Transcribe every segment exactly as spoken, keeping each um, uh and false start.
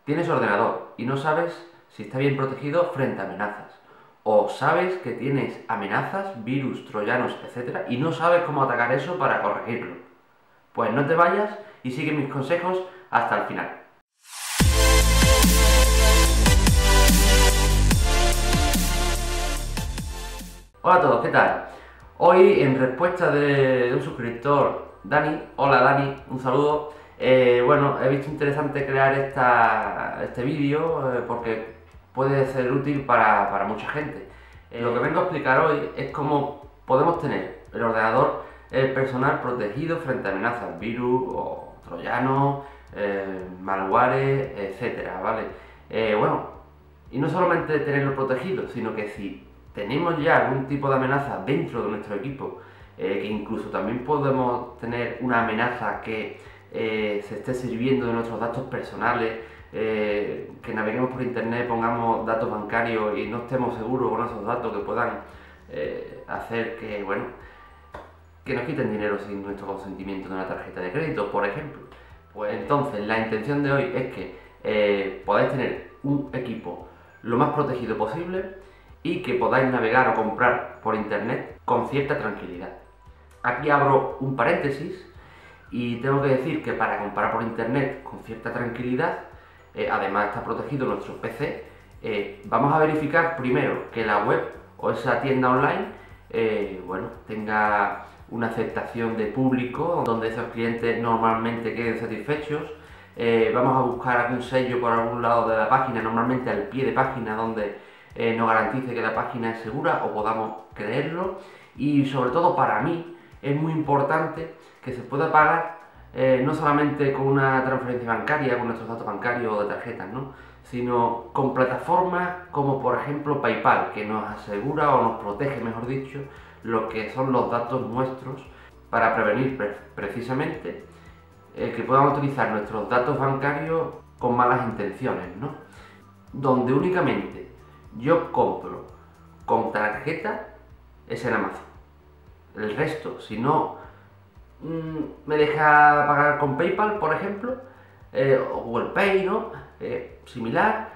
Tienes ordenador y no sabes si está bien protegido frente a amenazas. O sabes que tienes amenazas, virus, troyanos, etcétera, y no sabes cómo atacar eso para corregirlo. Pues no te vayas y sigue mis consejos hasta el final. Hola a todos, ¿qué tal? Hoy, en respuesta de, de un suscriptor, Dani, hola Dani, un saludo. Eh, bueno, he visto interesante crear esta, este vídeo eh, porque puede ser útil para, para mucha gente. Eh, lo que vengo a explicar hoy es cómo podemos tener el ordenador eh, personal protegido frente a amenazas, virus o troyanos, eh, malware, etcétera, ¿vale? Eh, bueno, y no solamente tenerlo protegido, sino que si tenemos ya algún tipo de amenaza dentro de nuestro equipo, eh, que incluso también podemos tener una amenaza que eh, se esté sirviendo de nuestros datos personales, eh, que naveguemos por internet, pongamos datos bancarios y no estemos seguros con esos datos que puedan eh, hacer que, bueno, que nos quiten dinero sin nuestro consentimiento de una tarjeta de crédito, por ejemplo. Pues entonces la intención de hoy es que eh, podáis tener un equipo lo más protegido posible y que podáis navegar o comprar por internet con cierta tranquilidad. Aquí abro un paréntesis y tengo que decir que para comprar por internet con cierta tranquilidad, eh, además está protegido nuestro P C, eh, vamos a verificar primero que la web o esa tienda online eh, bueno, tenga una aceptación de público, donde esos clientes normalmente queden satisfechos. Eh, vamos a buscar algún sello por algún lado de la página, normalmente al pie de página, donde eh, nos garantice que la página es segura o podamos creerlo. Y sobre todo para mí es muy importante que se pueda pagar eh, no solamente con una transferencia bancaria, con nuestros datos bancarios o de tarjetas, ¿no?, sino con plataformas como por ejemplo PayPal, que nos asegura o nos protege, mejor dicho, lo que son los datos nuestros para prevenir pre precisamente eh, que puedan utilizar nuestros datos bancarios con malas intenciones, ¿no? Donde únicamente yo compro con tarjeta es en Amazon. El resto, si no mmm, me deja pagar con PayPal, por ejemplo, eh, o Google Pay, ¿no?, eh, similar,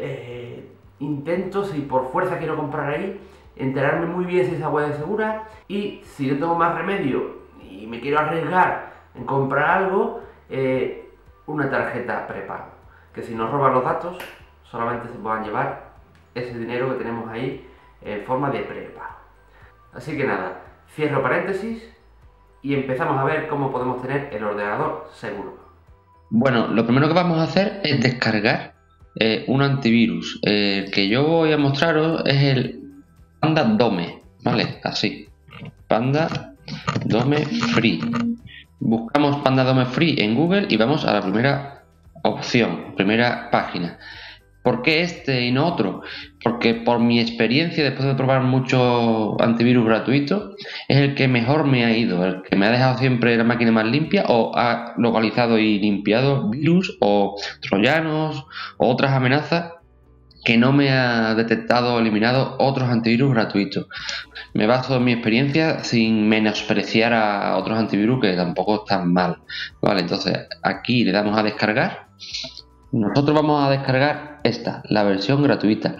eh, intento, si por fuerza quiero comprar ahí, enterarme muy bien si esa web es segura, y si no tengo más remedio y me quiero arriesgar en comprar algo, eh, una tarjeta prepago, que si nos roban los datos solamente se puedan llevar ese dinero que tenemos ahí en forma de prepago. Así que nada, cierro paréntesis y empezamos a ver cómo podemos tener el ordenador seguro. Bueno, lo primero que vamos a hacer es descargar eh, un antivirus. Eh, el que yo voy a mostraros es el Panda Dome, ¿vale? Así, Panda Dome Free. Buscamos Panda Dome Free en Google y vamos a la primera opción, primera página. ¿Por qué este y no otro? Porque por mi experiencia, después de probar muchos antivirus gratuitos, es el que mejor me ha ido, el que me ha dejado siempre la máquina más limpia, o ha localizado y limpiado virus o troyanos o otras amenazas que no me ha detectado o eliminado otros antivirus gratuitos. Me baso en mi experiencia sin menospreciar a otros antivirus que tampoco están mal. Vale, entonces aquí le damos a descargar. Nosotros vamos a descargar esta, la versión gratuita,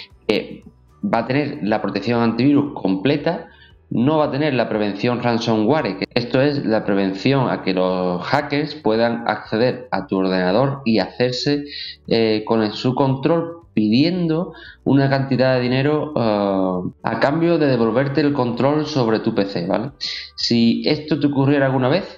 que va a tener la protección antivirus completa, no va a tener la prevención ransomware, que esto es la prevención a que los hackers puedan acceder a tu ordenador y hacerse eh, con su control, pidiendo una cantidad de dinero uh, a cambio de devolverte el control sobre tu P C, ¿vale? Si esto te ocurriera alguna vez,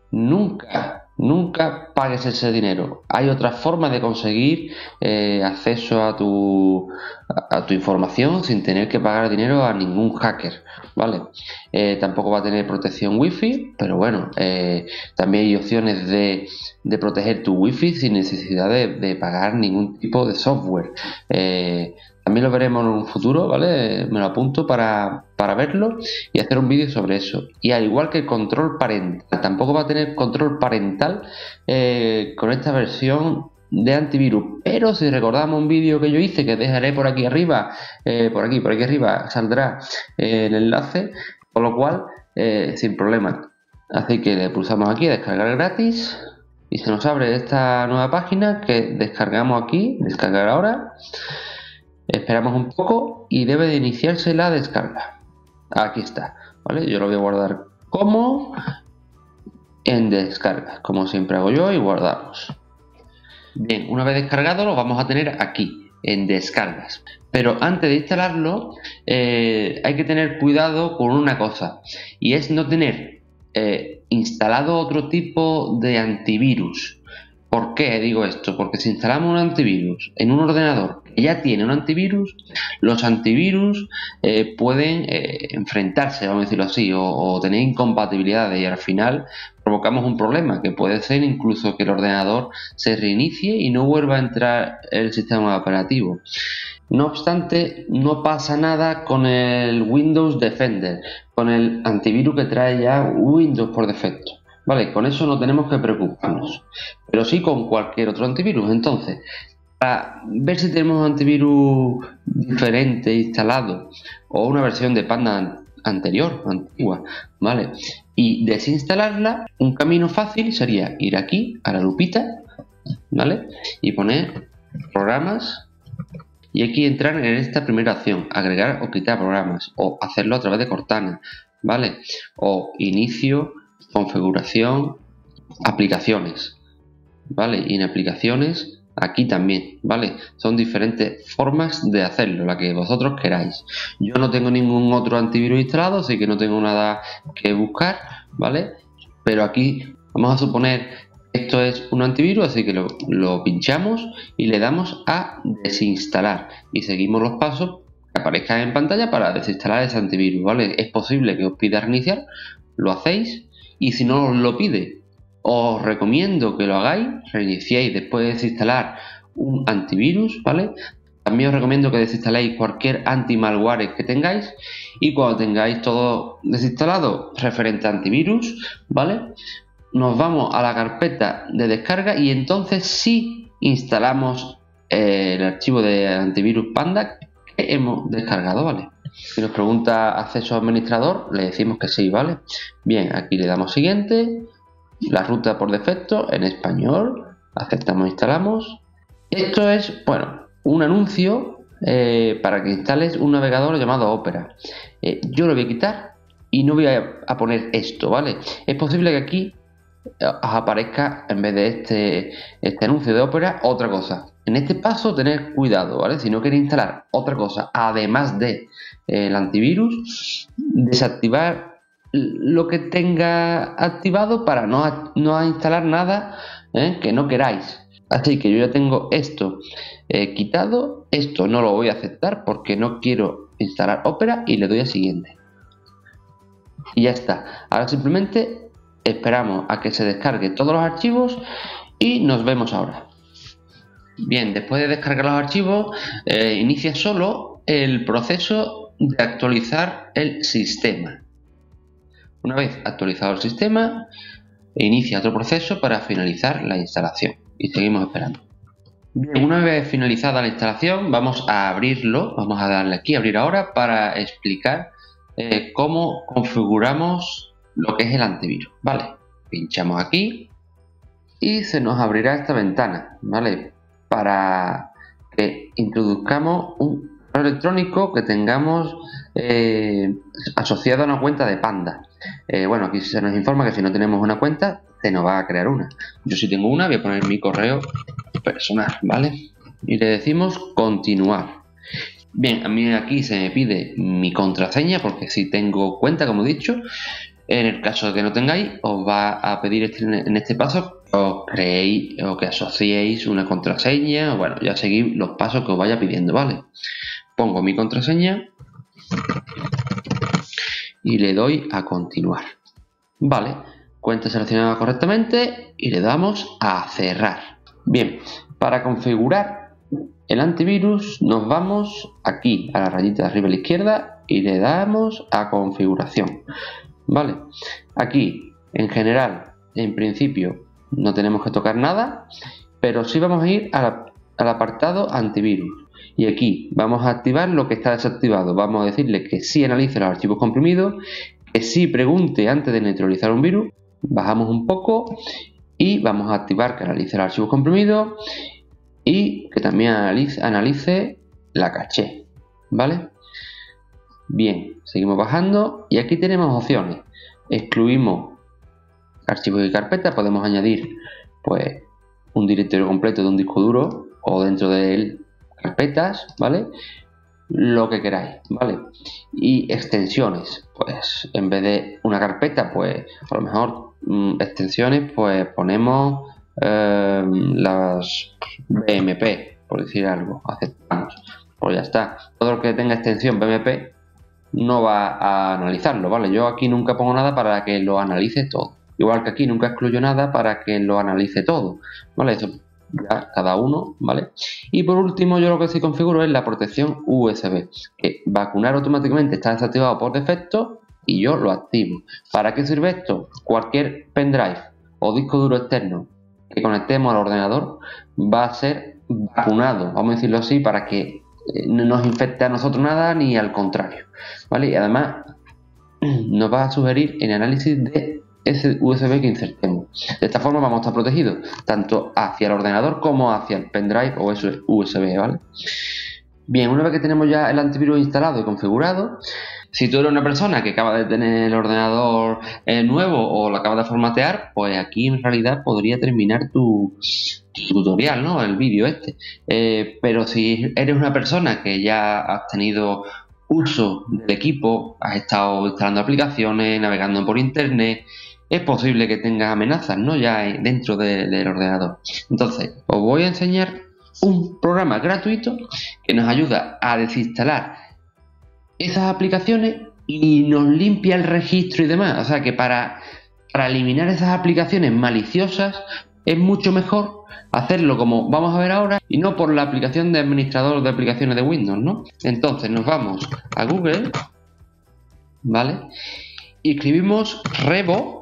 nunca Nunca pagues ese dinero. Hay otras formas de conseguir eh, acceso a tu, a tu información sin tener que pagar dinero a ningún hacker, ¿vale? Eh, tampoco va a tener protección wifi, pero bueno, eh, también hay opciones de, de proteger tu wifi sin necesidad de, de pagar ningún tipo de software. Eh, También lo veremos en un futuro, ¿vale? Me lo apunto para, para verlo y hacer un vídeo sobre eso. Y al igual que el control parental, tampoco va a tener control parental eh, con esta versión de antivirus. Pero si recordamos un vídeo que yo hice, que dejaré por aquí arriba, eh, por aquí, por aquí arriba saldrá eh, el enlace, con lo cual, eh, sin problema. Así que le pulsamos aquí a descargar gratis y se nos abre esta nueva página que descargamos aquí, descargar ahora. Esperamos un poco y debe de iniciarse la descarga. Aquí está, ¿vale? Yo lo voy a guardar como en descarga, como siempre hago yo, y guardamos. Bien, una vez descargado lo vamos a tener aquí, en descargas. Pero antes de instalarlo eh, hay que tener cuidado con una cosa, y es no tener eh, instalado otro tipo de antivirus. ¿Por qué digo esto? Porque si instalamos un antivirus en un ordenador que ya tiene un antivirus, los antivirus eh, pueden eh, enfrentarse, vamos a decirlo así, o, o tener incompatibilidades, y al final provocamos un problema que puede ser incluso que el ordenador se reinicie y no vuelva a entrar el sistema operativo. No obstante, no pasa nada con el Windows Defender, con el antivirus que trae ya Windows por defecto. Vale, con eso no tenemos que preocuparnos, pero sí con cualquier otro antivirus. Entonces, para ver si tenemos un antivirus diferente instalado o una versión de Panda anterior, antigua, ¿vale? Y desinstalarla, un camino fácil sería ir aquí a la lupita, ¿vale? Y poner programas, y aquí entrar en esta primera opción, agregar o quitar programas, o hacerlo a través de Cortana, ¿vale? O inicio, configuración, aplicaciones, ¿vale? Y en aplicaciones aquí también, ¿vale? Son diferentes formas de hacerlo, la que vosotros queráis. Yo no tengo ningún otro antivirus instalado, así que no tengo nada que buscar, ¿vale? Pero aquí vamos a suponer que esto es un antivirus, así que lo, lo pinchamos y le damos a desinstalar y seguimos los pasos que aparezcan en pantalla para desinstalar ese antivirus, ¿vale? Es posible que os pida reiniciar, lo hacéis. Y si no os lo pide, os recomiendo que lo hagáis, reiniciéis después de desinstalar un antivirus, ¿vale? También os recomiendo que desinstaléis cualquier anti-malware que tengáis, y cuando tengáis todo desinstalado referente a antivirus, ¿vale? Nos vamos a la carpeta de descarga y entonces sí instalamos eh, el archivo de antivirus Panda que hemos descargado, ¿vale? Si nos pregunta acceso administrador, le decimos que sí, ¿vale? Bien, aquí le damos siguiente, la ruta por defecto en español, aceptamos, instalamos. Esto es, bueno, un anuncio eh, para que instales un navegador llamado Opera. Eh, yo lo voy a quitar y no voy a, a poner esto, ¿vale? Es posible que aquí os aparezca, en vez de este, este anuncio de Opera, otra cosa. En este paso tened cuidado, ¿vale? Si no queréis instalar otra cosa además de eh, el antivirus, desactivar lo que tenga activado para no, no instalar nada ¿eh? que no queráis. Así que yo ya tengo esto eh, quitado, esto no lo voy a aceptar porque no quiero instalar Opera, y le doy a siguiente. Y ya está. Ahora simplemente esperamos a que se descargue todos los archivos y nos vemos ahora. Bien, después de descargar los archivos, eh, inicia solo el proceso de actualizar el sistema. Una vez actualizado el sistema, inicia otro proceso para finalizar la instalación y seguimos esperando. Bien, una vez finalizada la instalación, vamos a abrirlo, vamos a darle aquí a abrir ahora para explicar eh, cómo configuramos lo que es el antivirus, ¿vale? Pinchamos aquí y se nos abrirá esta ventana, ¿vale? Para que introduzcamos un correo electrónico que tengamos eh, asociado a una cuenta de Panda. Eh, bueno, aquí se nos informa que si no tenemos una cuenta, se nos va a crear una. Yo sí tengo una, voy a poner mi correo personal, ¿vale? Y le decimos continuar. Bien, a mí aquí se me pide mi contraseña porque si tengo cuenta, como he dicho. En el caso de que no tengáis, os va a pedir en este paso que os creéis o que asociéis una contraseña. Bueno, ya seguid los pasos que os vaya pidiendo, ¿vale? Pongo mi contraseña y le doy a continuar. Vale, cuenta seleccionada correctamente y le damos a cerrar. Bien, para configurar el antivirus nos vamos aquí a la rayita de arriba a la izquierda y le damos a configuración. Vale, aquí en general, en principio, no tenemos que tocar nada, pero sí vamos a ir a la, al apartado antivirus. Y aquí vamos a activar lo que está desactivado. Vamos a decirle que sí analice los archivos comprimidos, que sí pregunte antes de neutralizar un virus. Bajamos un poco y vamos a activar que analice el archivo comprimido y que también analice, analice la caché, ¿vale? Bien, seguimos bajando y aquí tenemos opciones. Excluimos archivos y carpetas, podemos añadir pues un directorio completo de un disco duro o dentro de él carpetas, ¿vale? Lo que queráis, ¿vale? Y extensiones, pues en vez de una carpeta, pues a lo mejor mmm, extensiones, pues ponemos eh, las B M P, por decir algo, aceptamos, pues ya está. Todo lo que tenga extensión B M P no va a analizarlo, ¿vale? Yo aquí nunca pongo nada para que lo analice todo. Igual que aquí nunca excluyo nada para que lo analice todo, ¿vale? Eso ya cada uno, ¿vale? Y por último, yo lo que sí configuro es la protección U S B, que vacunar automáticamente está desactivado por defecto y yo lo activo. ¿Para qué sirve esto? Cualquier pendrive o disco duro externo que conectemos al ordenador va a ser vacunado, vamos a decirlo así, para que no nos infecte a nosotros nada ni al contrario, ¿vale? Y además nos va a sugerir el análisis de ese U S B que insertemos. De esta forma vamos a estar protegidos tanto hacia el ordenador como hacia el pendrive o ese U S B, ¿vale? Bien, una vez que tenemos ya el antivirus instalado y configurado, si tú eres una persona que acaba de tener el ordenador eh, nuevo o lo acaba de formatear, pues aquí en realidad podría terminar tu, tu tutorial, ¿no? El vídeo este. Eh, pero si eres una persona que ya has tenido uso del equipo, has estado instalando aplicaciones, navegando por internet, es posible que tengas amenazas, ¿no? Ya dentro de, del ordenador. Entonces, os voy a enseñar un programa gratuito que nos ayuda a desinstalar esas aplicaciones y nos limpia el registro y demás. O sea que para, para eliminar esas aplicaciones maliciosas es mucho mejor hacerlo como vamos a ver ahora y no por la aplicación de administrador de aplicaciones de Windows, ¿no? Entonces nos vamos a Google, ¿vale? Y escribimos Revo.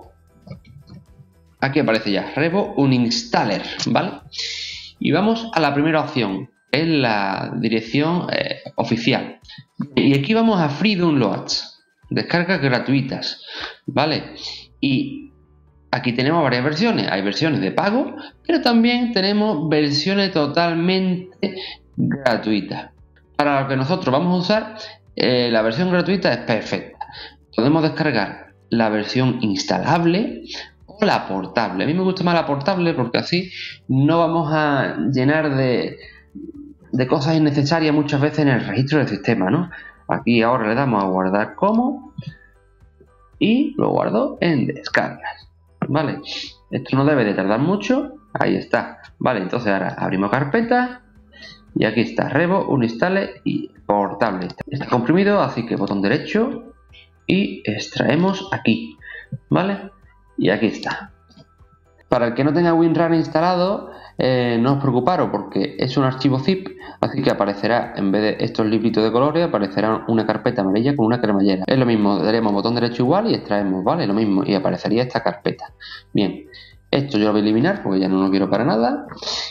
Aquí aparece ya, Revo Uninstaller, ¿vale? Y vamos a la primera opción, que es la dirección eh, oficial. Y aquí vamos a Free Downloads, descargas gratuitas, ¿vale? Y aquí tenemos varias versiones. Hay versiones de pago, pero también tenemos versiones totalmente gratuitas. Para lo que nosotros vamos a usar, eh, la versión gratuita es perfecta. Podemos descargar la versión instalable o la portable. A mí me gusta más la portable porque así no vamos a llenar de, de cosas innecesarias muchas veces en el registro del sistema, ¿no? Aquí ahora le damos a guardar como y lo guardo en descargas, ¿vale? Esto no debe de tardar mucho. Ahí está, ¿vale? Entonces ahora abrimos carpeta y aquí está Revo Uninstaller y portable. Está comprimido, así que botón derecho y extraemos aquí, ¿vale? Y aquí está. Para el que no tenga WinRAR instalado, eh, no os preocuparos porque es un archivo zip, así que aparecerá, en vez de estos libritos de colores, aparecerá una carpeta amarilla con una cremallera. Es lo mismo, daremos botón derecho igual y extraemos, ¿vale? Lo mismo, y aparecería esta carpeta. Bien, esto yo lo voy a eliminar porque ya no lo quiero para nada.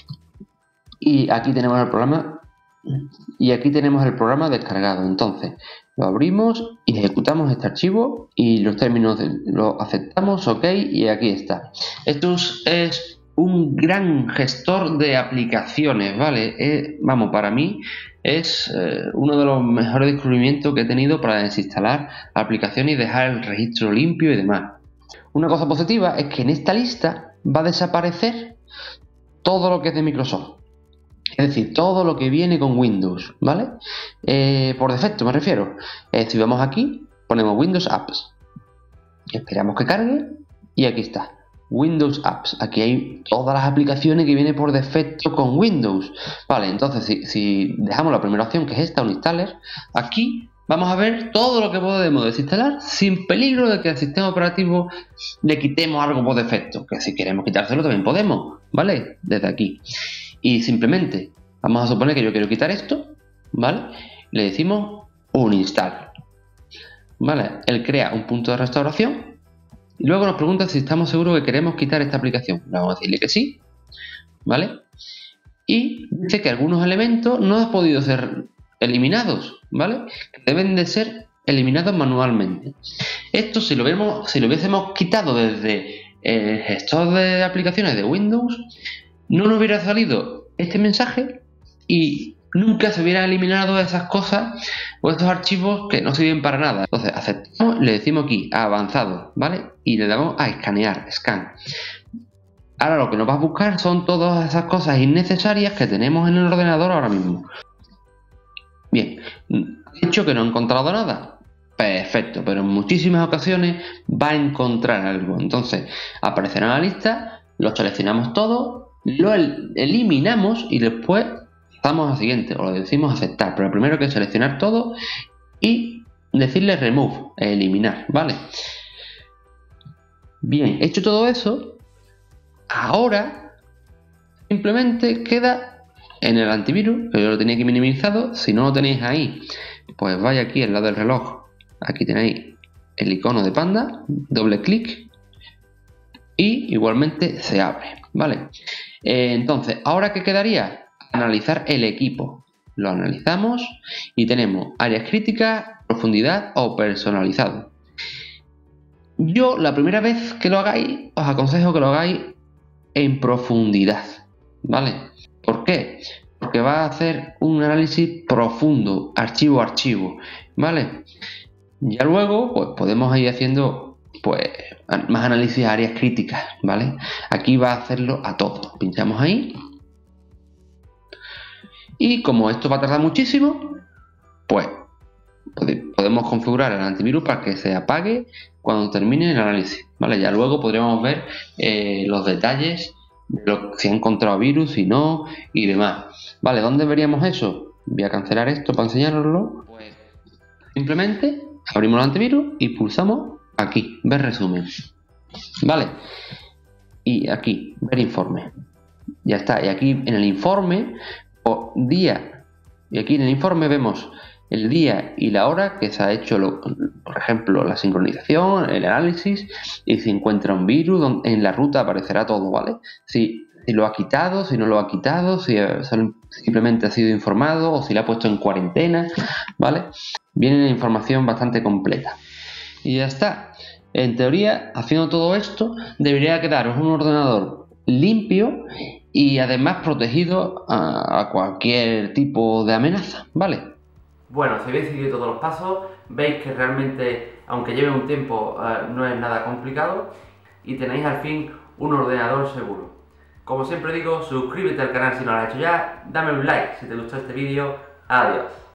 Y aquí tenemos el programa. Y aquí tenemos el programa descargado. Entonces lo abrimos y ejecutamos este archivo y los términos lo aceptamos, ok, y aquí está. Esto es un gran gestor de aplicaciones, ¿vale? Eh, vamos, para mí es eh, uno de los mejores descubrimientos que he tenido para desinstalar aplicaciones y dejar el registro limpio y demás. Una cosa positiva es que en esta lista va a desaparecer todo lo que es de Microsoft. Es decir, todo lo que viene con Windows, ¿vale? Eh, por defecto me refiero. Eh, si vamos aquí, ponemos Windows Apps. Esperamos que cargue y aquí está. Windows Apps. Aquí hay todas las aplicaciones que vienen por defecto con Windows. Vale, entonces si, si dejamos la primera opción, que es esta, Uninstaller, aquí vamos a ver todo lo que podemos desinstalar sin peligro de que al sistema operativo le quitemos algo por defecto. Que si queremos quitárselo también podemos, ¿vale? Desde aquí. Y simplemente vamos a suponer que yo quiero quitar esto, ¿vale? Le decimos uninstall, ¿vale? Él crea un punto de restauración y luego nos pregunta si estamos seguros que queremos quitar esta aplicación. Vamos a decirle que sí, ¿vale? Y dice que algunos elementos no han podido ser eliminados, ¿vale? Que deben de ser eliminados manualmente. Esto si lo vemos, si lo hubiésemos quitado desde el gestor de aplicaciones de Windows, no nos hubiera salido este mensaje y nunca se hubieran eliminado esas cosas o estos archivos que no sirven para nada. Entonces aceptamos, le decimos aquí a avanzado, ¿vale? Y le damos a escanear, scan. Ahora lo que nos va a buscar son todas esas cosas innecesarias que tenemos en el ordenador ahora mismo. Bien, he dicho que no he encontrado nada. Perfecto, pero en muchísimas ocasiones va a encontrar algo. Entonces aparecerá en la lista, lo seleccionamos todo, lo el eliminamos y después pasamos al siguiente, o le decimos aceptar. Pero primero hay que seleccionar todo y decirle remove, eliminar, ¿vale? Bien, hecho todo eso, ahora simplemente queda en el antivirus, que yo lo tenía aquí minimizado. Si no lo tenéis ahí, pues vaya aquí al lado del reloj, aquí tenéis el icono de Panda, doble clic y igualmente se abre, ¿vale? Eh, entonces, ¿ahora qué quedaría? Analizar el equipo. Lo analizamos y tenemos áreas críticas, profundidad o personalizado. Yo la primera vez que lo hagáis, os aconsejo que lo hagáis en profundidad, ¿vale? ¿Por qué? Porque va a hacer un análisis profundo, archivo a archivo, ¿vale? Ya luego, pues podemos ir haciendo pues más análisis a áreas críticas, ¿vale? Aquí va a hacerlo a todo. Pinchamos ahí. Y como esto va a tardar muchísimo, pues podemos configurar el antivirus para que se apague cuando termine el análisis, ¿vale? Ya luego podremos ver eh, los detalles de lo, si ha encontrado virus, si no, y demás. Vale, ¿dónde veríamos eso? Voy a cancelar esto para enseñaroslo. Pues simplemente abrimos el antivirus y pulsamos aquí, ver resumen, ¿vale? Y aquí, ver informe. Ya está, y aquí en el informe, o día, y aquí en el informe vemos el día y la hora que se ha hecho, lo, por ejemplo, la sincronización, el análisis, y si encuentra un virus, en la ruta aparecerá todo, ¿vale? Si, si lo ha quitado, si no lo ha quitado, si simplemente ha sido informado o si lo ha puesto en cuarentena, ¿vale? Viene la información bastante completa. Y ya está. En teoría, haciendo todo esto, debería quedaros un ordenador limpio y además protegido a, a cualquier tipo de amenaza, ¿vale? Bueno, si habéis seguido todos los pasos, veis que realmente, aunque lleve un tiempo, eh, no es nada complicado y tenéis al fin un ordenador seguro. Como siempre digo, suscríbete al canal si no lo has hecho ya, dame un like si te gustó este vídeo. Adiós.